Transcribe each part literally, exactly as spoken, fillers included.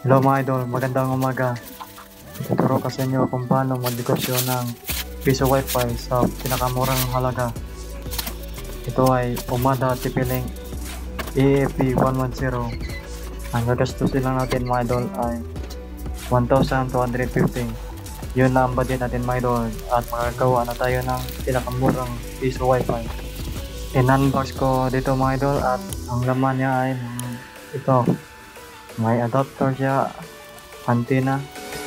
Hello mga idol, magandang umaga. Ituturo ko sa inyo kung paano magnegosyo ng piso wifi sa pinakamurang halaga. Ito ay Umada T P-Link E A P one ten. Ang gagastusin lang natin mga idol ay one thousand two hundred fifty. Yun lang ang budget natin mga idol at makagawa na tayo ng pinakamurang piso wifi. In-unbox ko dito mga idol at ang laman niya ay ito. May adapter siya, antenna.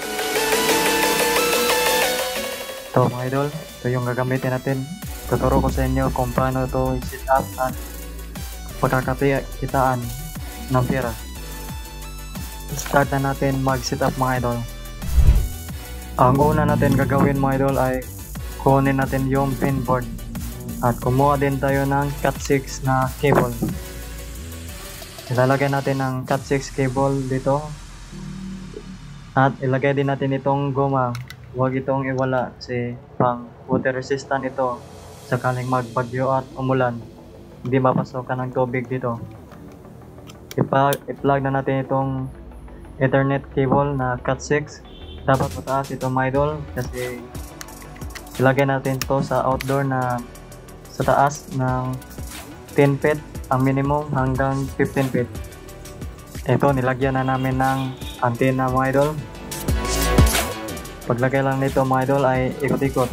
Ito mga idol, ito yung gagamitin natin. Tuturo ko sa inyo kung paano ito i-set up at pagkakakitaan ng pera. Start na natin mag-set up mga idol. Ang una natin gagawin mga idol ay kunin natin yung pinboard at kumuha din tayo ng cat six na cable. Ilalagay natin ang cat six cable dito at ilagay din natin itong goma. Huwag itong iwala kasi pang water resistant ito sakaling magbagyo at umulan, hindi mapasokan ng tubig dito. I-plug na natin itong Ethernet cable na cat six. Dapat mataas ito mga idol kasi ilagay natin to sa outdoor na sa taas ng ten feet ang minimum hanggang fifteen feet. Ito nilagyan na namin ng antenna mga idol. Paglagay lang nito mga idol ay ikot-ikot.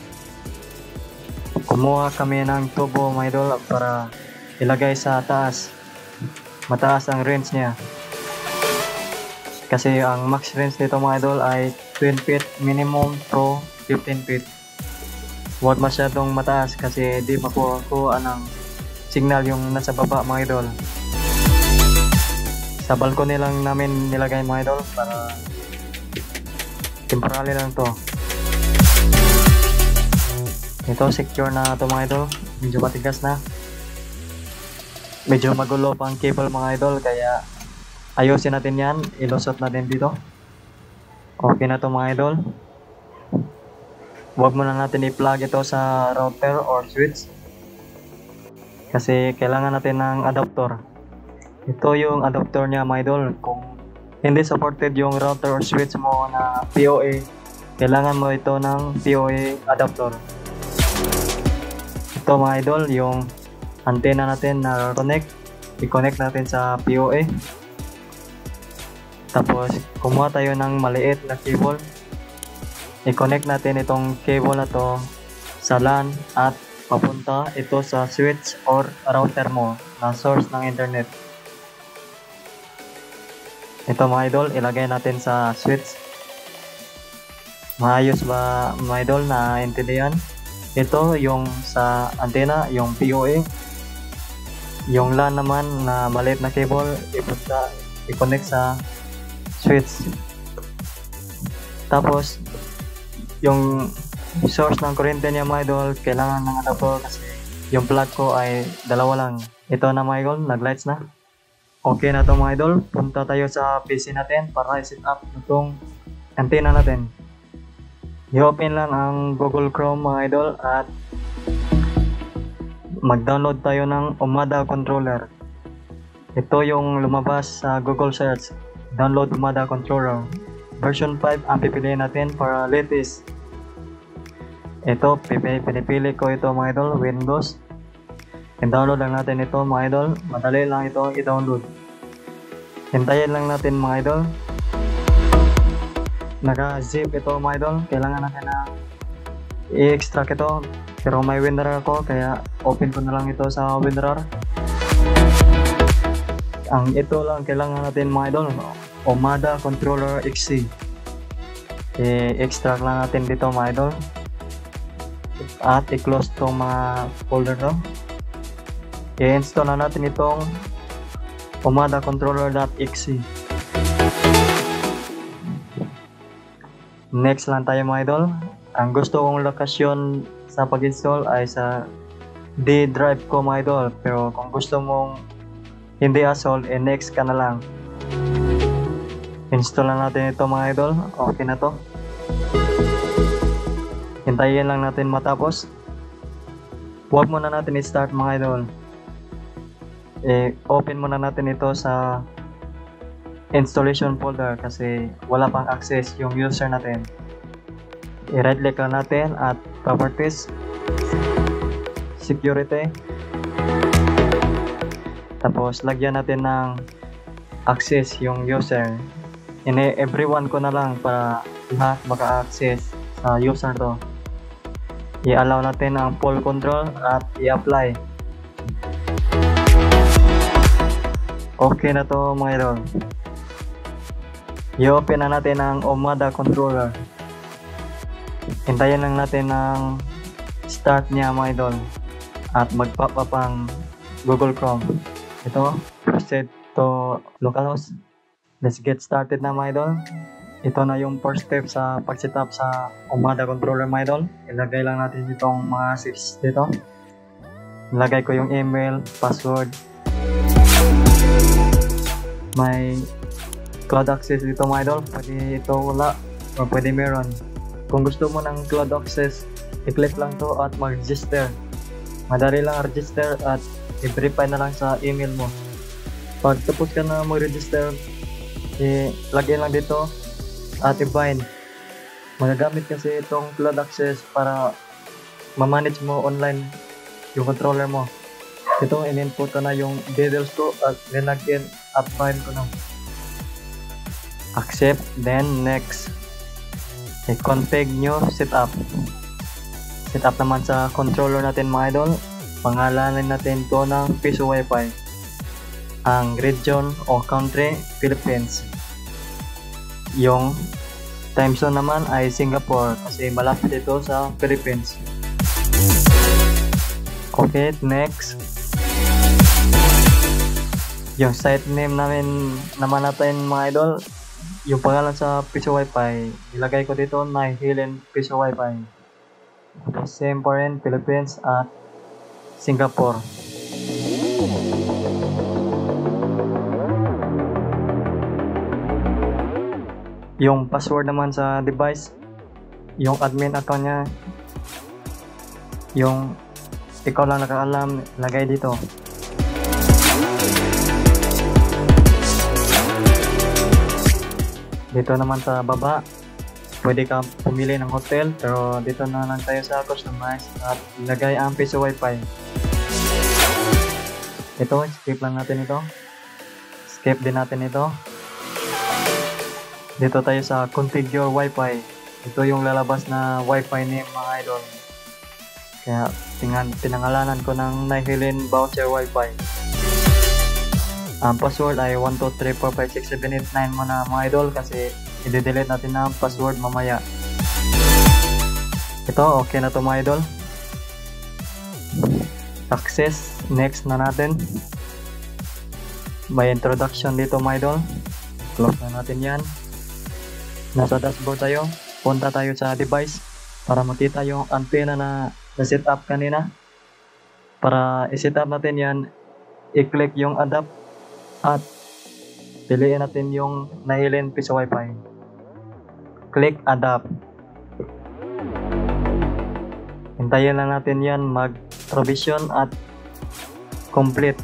Kumuha kami ng tubo mga idol para ilagay sa taas. Mataas ang range niya. Kasi ang max range nito mga idol ay twenty feet minimum to fifteen feet. Huwag masyadong mataas kasi di makuha ng signal yung nasa baba mga idol. Sa balcony lang namin nilagay mga idol para temporary lang to. Ito secure na to mga idol. Medyo matigas na. Medyo magulo pa ang cable mga idol kaya ayusin natin yan. Ilusot natin dito. Okay na to mga idol. Huwag muna natin i-plug ito sa router or switch kasi kailangan natin ng adapter. Ito yung adapter niya mga idol. Kung hindi supported yung router or switch mo na P O A, kailangan mo ito ng P O A adapter. Ito mga idol, yung antenna natin na connect, i-connect natin sa P O A. Tapos kumuha tayo ng maliit na cable, i-connect natin itong cable na to sa LAN at papunta ito sa switch or router mo na source ng internet. Ito mga idol, ilagay natin sa switch. Maayos ba mga idol na intindihan? Ito yung sa antenna, yung P O A. Yung LAN naman na maliit na cable, ipunta, i-connect sa switch. Tapos yung source ng kuryente niya mga idol, kailangan ng adapter kasi yung plug ko ay dalawa lang. Ito na mga idol, nag-lights na. Okay na to mga idol, punta tayo sa P C natin para i-set up itong antenna natin. I-open lang ang Google Chrome mga idol at mag-download tayo ng Umada controller. Ito yung lumabas sa Google search. Download Umada controller. Version five ang pipiliin natin para latest. Ito, pinipili ko ito mga idol, Windows. I-download lang natin ito mga idol. Madali lang ito i-download. Hintayin lang natin mga idol. Naka-zip ito mga idol. Kailangan natin na i-extract ito. Pero may WinRAR ako kaya open ko na lang ito sa WinRAR. Ang ito lang kailangan natin mga idol, Umada controller X C. I-extract lang natin dito mga idol. At i-close itong mga folder to. I-install na natin itong Umada controller.exe. Next lang tayo mga idol. Ang gusto kong lokasyon sa pag-install ay sa D drive ko mga idol. Pero kung gusto mong hindi asol, eh next ka na lang. Install na natin ito mga idol. Okay na to. Hintayin lang natin matapos. Huwag muna natin i-start mga idol. Eh, open muna natin ito sa installation folder kasi wala pang access yung user natin. I-right click lang natin at properties, security, tapos lagyan natin ng access yung user. Ini everyone ko na lang para lahat maka-access sa user to. I-allow natin ang full control at i-apply. Okay na to mga idol. I-open na natin ang Omada controller. Hintayin lang natin ang start niya mga idol at mag-pop up ang Google Chrome. Ito, proceed to localhost. Let's get started na mga idol. Ito na yung first step sa pag-setup sa Omada controller mga idol. Ilagay lang natin itong mga settings dito. Ilagay ko yung email, password. May cloud access dito mga idol. Pwede ito wala or pwede meron. Kung gusto mo ng cloud access, i-click lang to at mag-register. Madali lang register at i-verify na lang sa email mo. Pag tapos ka na mag-register, i-lagay lang dito at i-bind. Magagamit kasi itong cloud access para ma-manage mo online yung controller mo. Ito, in-input ko na yung details ko at nilagyan at bind ko na. Accept, then next. I-config nyo, setup. Setup naman sa controller natin mga idol. Pangalanan natin to ng Piso Wi-Fi. Ang region o country, Philippines. Yung time zone naman ay Singapore kasi malapit ito sa Philippines. Okay, next. Yung site name namin naman natin mga idol, yung pangalan sa Piso Wi-Fi, ilagay ko dito Nihilin Piso Wi-Fi. Same pa rin, Philippines at Singapore. Yung password naman sa device, yung admin account niya, yung ikaw lang nakaalam, lagay dito. Dito naman sa baba, pwede ka pumili ng hotel, pero dito na lang tayo sa customize at ilagay ang Piso Wi-Fi. Ito, skip lang natin ito. Skip din natin ito. Dito tayo sa configure Wi-Fi. Ito yung lalabas na Wi-Fi name mga idol. Kaya tingan, tinangalanan ko ng Nihilin Voucher Wi-Fi. Ang password ay one two three four five six seven eight nine muna mga idol kasi i-delete natin ang password mamaya. Ito, okay na to mga idol. Access, next na natin. May introduction dito mga idol. Close na natin yan. Nasa dashboard tayo. Punta tayo sa device para makita yung antenna na na-set up kanina. Para i-set up natin yan, i-click yung adapt at piliin natin yung Nihilin Piso Wi-Fi. Click adapt. Hintayin lang natin yan mag-provision at complete.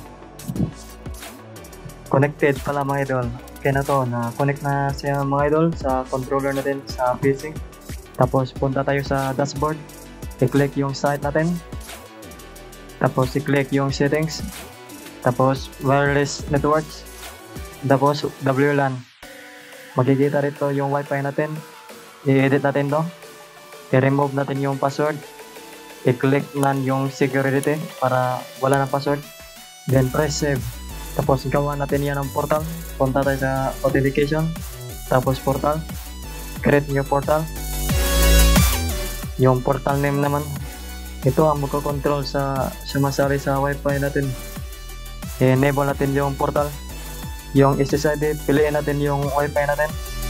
Connected pala mga idol. Okay na to, na connect na siya mga idol sa controller natin sa P C. Tapos punta tayo sa dashboard. I-click yung site natin. Tapos i-click yung settings. Tapos wireless networks. Tapos W LAN. Magkikita rito yung Wi-Fi natin. I-edit natin to. I-remove natin yung password. I-click nan yung security para wala ng password. Then press save. Tapos gawa natin yan ng portal. Punta tayo sa authentication. Tapos portal. Create new portal. Yung portal name naman, ito ang magkocontrol sa sumasali sa Wi-Fi natin. I-enable natin yung portal. Yung S S I D, piliin natin yung Wi-Fi natin.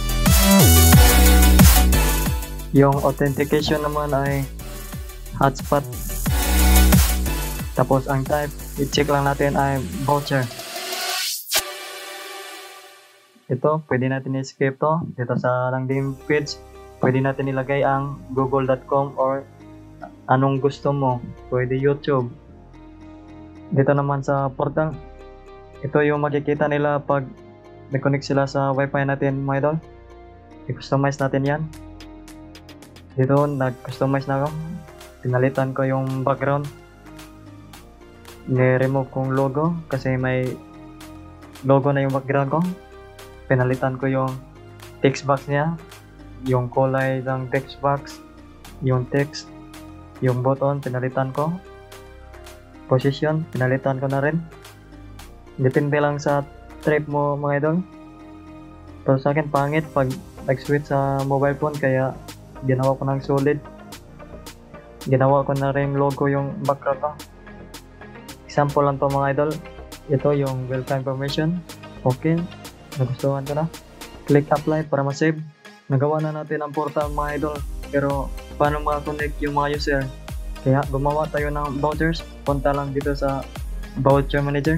Yung authentication naman ay hotspot. Tapos ang type, i-check lang natin ay voucher. Ito, pwede natin i-skip to. Dito sa landing page, pwede natin ilagay ang google dot com or anong gusto mo. Pwede YouTube. Dito naman sa portal, ito yung makikita nila pag nag-connect sila sa wifi natin mga idol. I-customize natin yan. Dito, nag-customize na ako. Pinalitan ko yung background. Ni-remove kong logo kasi may logo na yung background ko. Pinalitan ko yung text box niya, yung kulay ng text box, yung text, yung button, pinalitan ko. Position, pinalitan ko na rin. Depende lang sa trip mo mga idol. Pero sa akin pangit pag nag-switch sa mobile phone, kaya ginawa ko ng solid. Ginawa ko na rin logo yung background ko. Example lang to mga idol. Ito yung welcome information. Okay, nagustuhan ko na. Click apply para ma-save. Nagawa na natin ang portal mga idol. Pero paano maka-connect yung mga user? Kaya gumawa tayo ng vouchers. Punta lang dito sa voucher manager.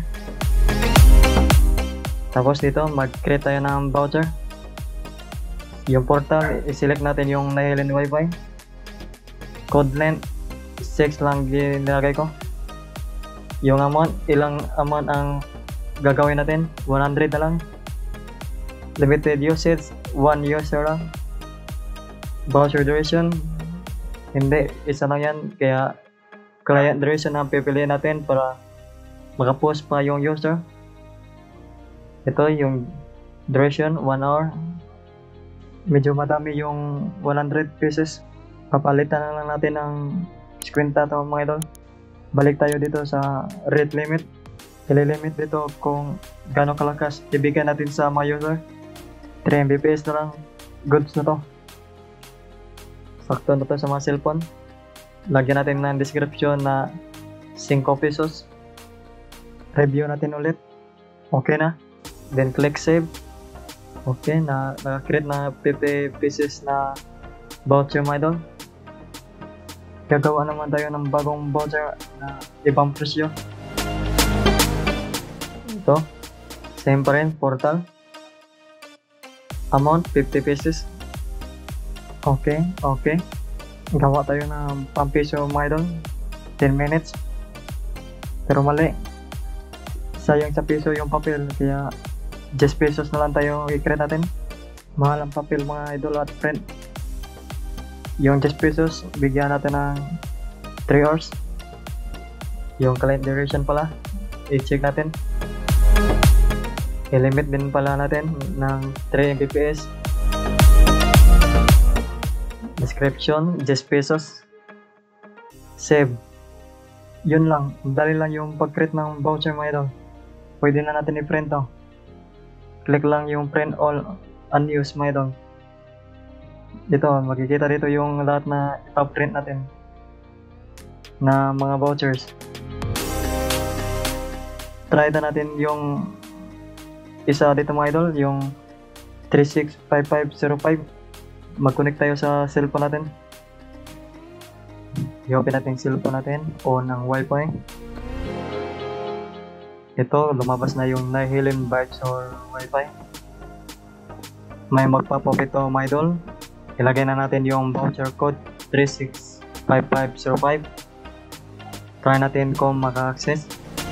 Tapos dito mag-create tayo ng voucher. Yung portal, i-select natin yung Nihilin Wi-Fi. Code length six lang nilagay ko. Yung amount, ilang amount ang gagawin natin? one hundred na lang. Limited usage, one user lang. Voucher duration, hindi, isa lang yan. Kaya client duration ang pipiliin natin para makapost pa yung user. Ito yung duration, one hour. Medyo madami yung one hundred pieces. Papalitan na lang natin ng screen to mga idol. Balik tayo dito sa rate limit. Ililimit dito kung gaano kalakas ibigay natin sa mga user. three megabits na lang. Goods na to. Sakto na to sa mga cellphone. Lagyan natin ng description na five pesos. Review natin ulit. Okay na. Then click save. Okay, na naka-create na fifty pieces na voucher mga idol. Gagawa naman tayo ng bagong voucher na ibang presyo. Ito, same pa rin, portal. Amount, fifty pieces. Okay, okay. Gawa tayo ng pampiso mga idol. ten minutes. Pero mali. Sayang sa piso yung papel, kaya ten pesos na lang tayo i-create natin. Mahal ang papel mga idol at friend. Yung ten pesos, bigyan natin ng three hours. Yung client duration pala, i-check natin. I-limit din pala natin ng three megabits. Description, ten pesos. Save. Yun lang, dali lang yung pag-create ng voucher mga idol. Pwede na natin i-print to. Click lang yung print all unused mga idol. Dito, makikita dito yung lahat na ipa-print natin na mga vouchers. Try na natin yung isa dito mga idol, yung three six five five zero five. Mag-connect tayo sa cellphone natin. I-open natin yung cellphone natin o ng wifi. Ito, lumabas na yung Nihilin bytes or wifi. May magpa-pop ito mga idol. Ilagay na natin yung voucher code three six five five zero five. Try natin kung maka-access.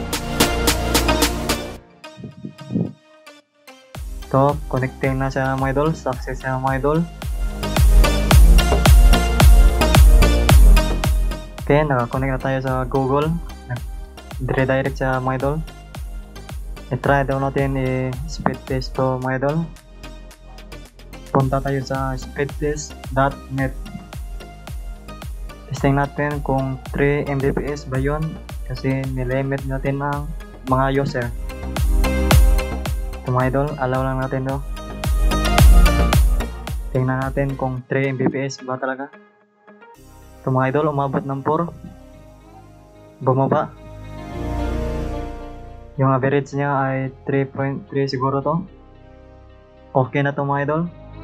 Ito, connecting na siya mga idol. Success siya mga idol. Okay, naka-connect na tayo sa Google. Redirect siya mga idol. I-try daw natin i-speed test to mga idol. Punta tayo sa speedtest dot net. Testing natin kung three megabits ba yun, kasi nilimit natin ang mga user. Ito mga idol, allow lang natin to. Tingnan natin kung three megabits ba talaga. Ito mga idol, umabot ng four. Bumaba. Yung average niya ay three point three siguro to. Okay na to mga idol.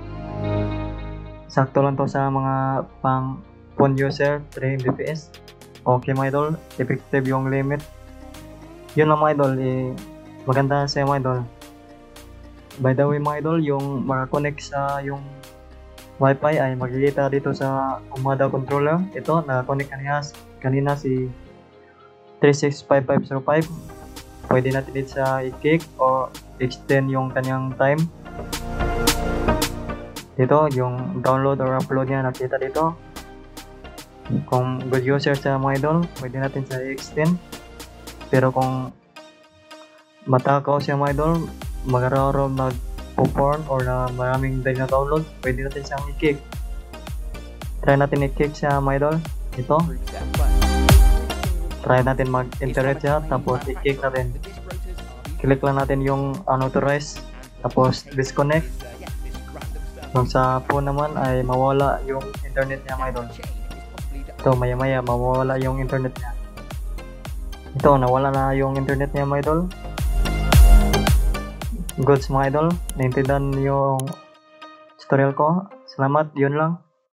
Sakto lang to sa mga pang phone user, three megabits. Okay mga idol, effective yung limit. Yun lang mga idol, eh, maganda sa mga idol. By the way mga idol, yung makakonect sa yung wifi ay makikita dito sa Umada controller. Ito, nakakonect kanina, kanina si three six five five zero five. pwede natin din sa i-kick o extend yung kanyang time. Dito, yung download or upload niya nakita dito. Kung good user sa mga idol, pwede natin sa i-extend. Pero kung matakaw siya mga idol, magkaroon mag-porn or na maraming dahil na download, pwede natin siyang i-kick. Try natin i-kick siya mga idol. Ito. Try natin mag-internet siya, tapos i-kick natin. Click lang natin yung unauthorized, tapos disconnect. Kung sa phone naman ay mawala yung internet niya mga idol. Ito, maya maya mawala yung internet niya. Ito, nawala na yung internet niya mga idol. Goods mga idol, naintindihan yung tutorial ko. Salamat, yun lang.